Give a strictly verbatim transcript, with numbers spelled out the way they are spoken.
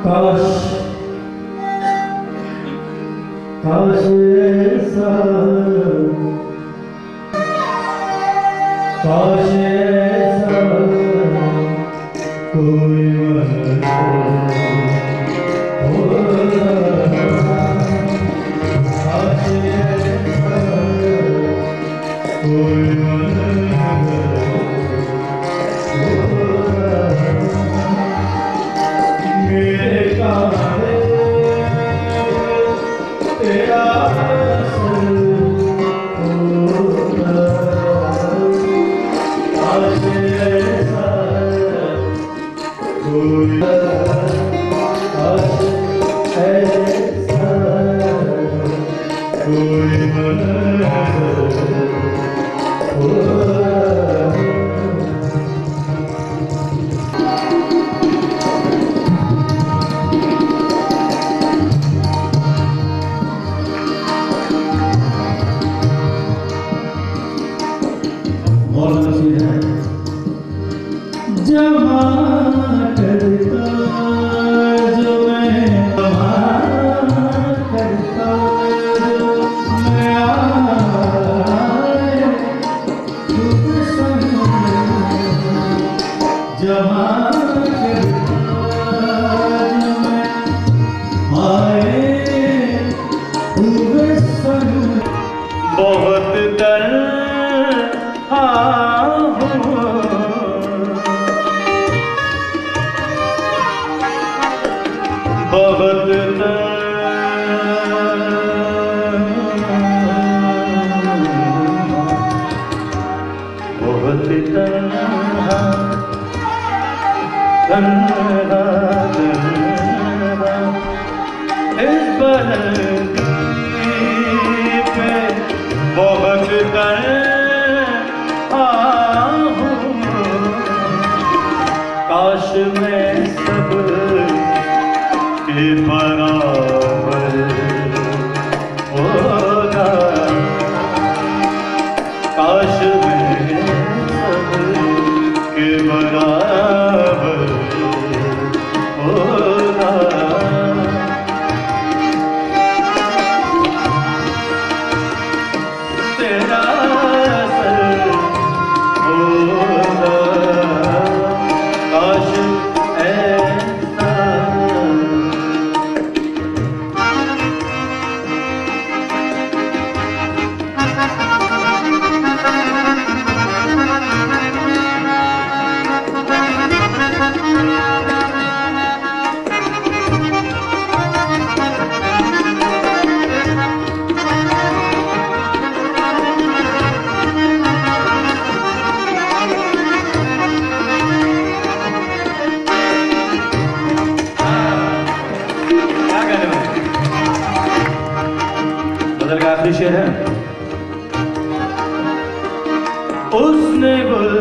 काश काश ऐसा काश ऐसा कोई वक्त होता, काश ऐसा कोई वक्त होता, मेरे काहे तेरा असर होता, काश ऐसा कोई, काश ऐसा कोई वक्त होता। जमा करता जो मैं जमा करता जो मैं आए खुद संग जमा करता जो मैं आए खुद संग बहुत दर बहुत बहुत तन्हा तन्हा तन्हा इस बलंदी पे बहुत तन्हा हूँ, काश मैं सब के बराबर होगा, काश मैं सब के बराबर होगा, तेरा असर होगा, काश आखिरी शेर है। उसने